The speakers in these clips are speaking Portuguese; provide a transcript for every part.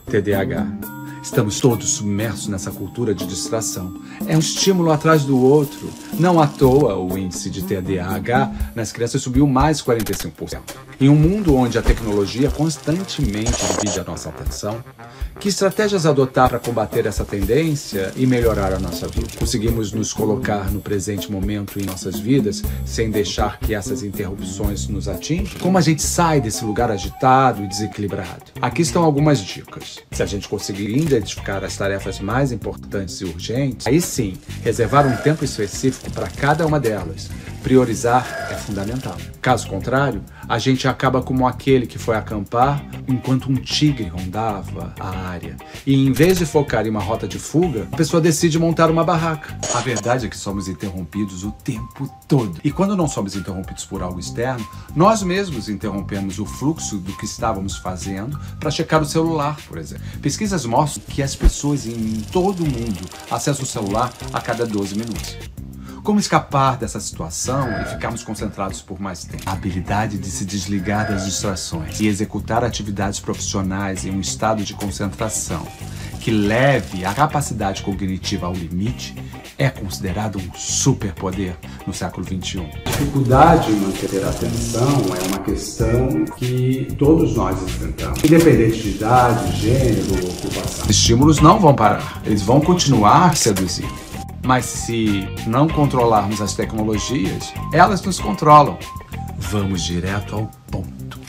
TDAH. Estamos todos submersos nessa cultura de distração. É um estímulo atrás do outro. Não à toa, o índice de TDAH nas crianças subiu mais 45%. Em um mundo onde a tecnologia constantemente divide a nossa atenção, que estratégias adotar para combater essa tendência e melhorar a nossa vida? Conseguimos nos colocar no presente momento em nossas vidas sem deixar que essas interrupções nos atinjam? Como a gente sai desse lugar agitado e desequilibrado? Aqui estão algumas dicas. Se a gente conseguir identificar as tarefas mais importantes e urgentes, aí sim, reservar um tempo específico para cada uma delas. Priorizar é fundamental. Caso contrário, a gente acaba como aquele que foi acampar enquanto um tigre rondava a área. E em vez de focar em uma rota de fuga, a pessoa decide montar uma barraca. A verdade é que somos interrompidos o tempo todo. E quando não somos interrompidos por algo externo, nós mesmos interrompemos o fluxo do que estávamos fazendo para checar o celular, por exemplo. Pesquisas mostram que as pessoas em todo o mundo acessam o celular a cada 12 minutos. Como escapar dessa situação e ficarmos concentrados por mais tempo? A habilidade de se desligar das distrações e executar atividades profissionais em um estado de concentração que leve a capacidade cognitiva ao limite é considerado um superpoder no século XXI. A dificuldade em manter a atenção é uma questão que todos nós enfrentamos, independente de idade, gênero ou ocupação. Os estímulos não vão parar, eles vão continuar a seduzir. Mas se não controlarmos as tecnologias, elas nos controlam. Vamos direto ao ponto.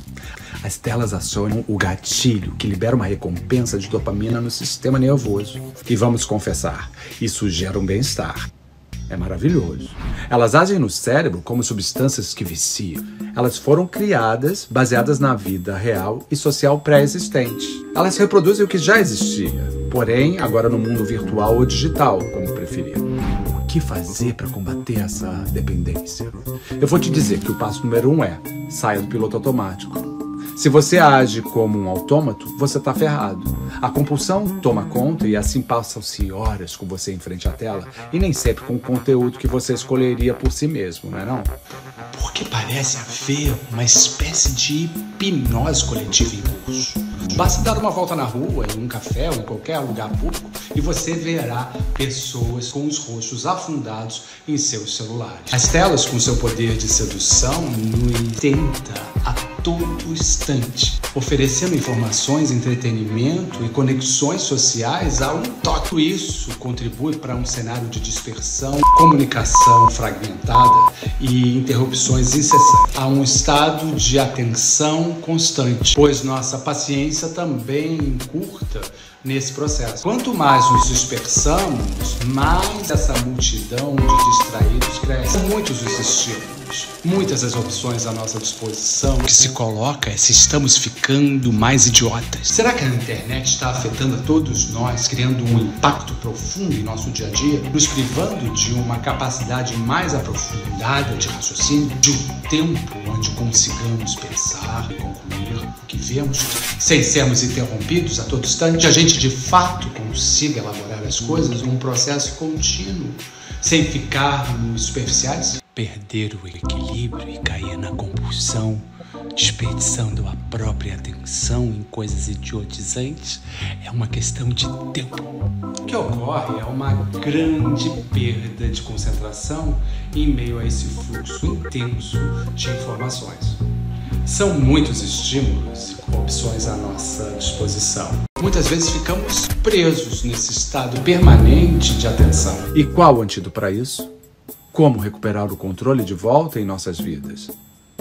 As telas acionam o gatilho que libera uma recompensa de dopamina no sistema nervoso. E vamos confessar, isso gera um bem-estar. É maravilhoso. Elas agem no cérebro como substâncias que viciam. Elas foram criadas baseadas na vida real e social pré-existente. Elas reproduzem o que já existia, porém agora no mundo virtual ou digital, como preferir. O que fazer para combater essa dependência? Eu vou te dizer que o passo número 1 é: saia do piloto automático. Se você age como um autômato, você está ferrado. A compulsão toma conta e assim passam-se horas com você em frente à tela e nem sempre com o conteúdo que você escolheria por si mesmo, não é não? Porque parece haver uma espécie de hipnose coletiva em curso. Basta dar uma volta na rua, em um café ou em qualquer lugar público e você verá pessoas com os rostos afundados em seus celulares. As telas, com seu poder de sedução, nos tenta a todo instante, oferecendo informações, entretenimento e conexões sociais a um toque. Isso contribui para um cenário de dispersão, comunicação fragmentada e interrupções incessantes. Há um estado de atenção constante, pois nossa paciência também encurta nesse processo. Quanto mais nos dispersamos, mais essa multidão de distraídos cresce. São muitos os estímulos, muitas as opções à nossa disposição. O que se coloca é se estamos ficando mais idiotas. Será que a internet está afetando a todos nós, criando um impacto profundo em nosso dia a dia, nos privando de uma capacidade mais aprofundada de raciocínio, de um tempo onde consigamos pensar e concluir o que vemos, sem sermos interrompidos a todo instante, a gente de fato consiga elaborar as coisas num processo contínuo, sem ficarmos superficiais? Perder o equilíbrio e cair na compulsão, desperdiçando a própria atenção em coisas idiotizantes, é uma questão de tempo. O que ocorre é uma grande perda de concentração em meio a esse fluxo intenso de informações. São muitos estímulos e opções à nossa disposição. Muitas vezes ficamos presos nesse estado permanente de atenção. E qual o antídoto para isso? Como recuperar o controle de volta em nossas vidas?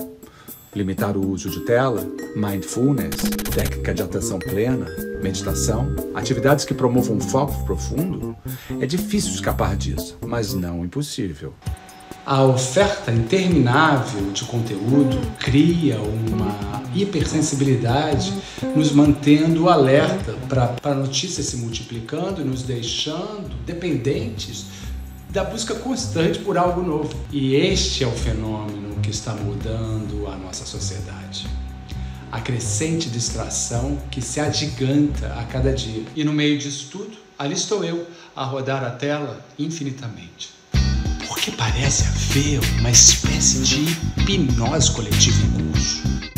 Limitar o uso de tela, mindfulness, técnica de atenção plena, meditação, atividades que promovam um foco profundo? É difícil escapar disso, mas não impossível. A oferta interminável de conteúdo cria uma hipersensibilidade, nos mantendo alerta para notícias se multiplicando e nos deixando dependentes da busca constante por algo novo. E este é o fenômeno que está mudando a nossa sociedade. A crescente distração que se agiganta a cada dia. E no meio disso tudo, ali estou eu, a rodar a tela infinitamente. Porque parece haver uma espécie de hipnose coletiva em curso.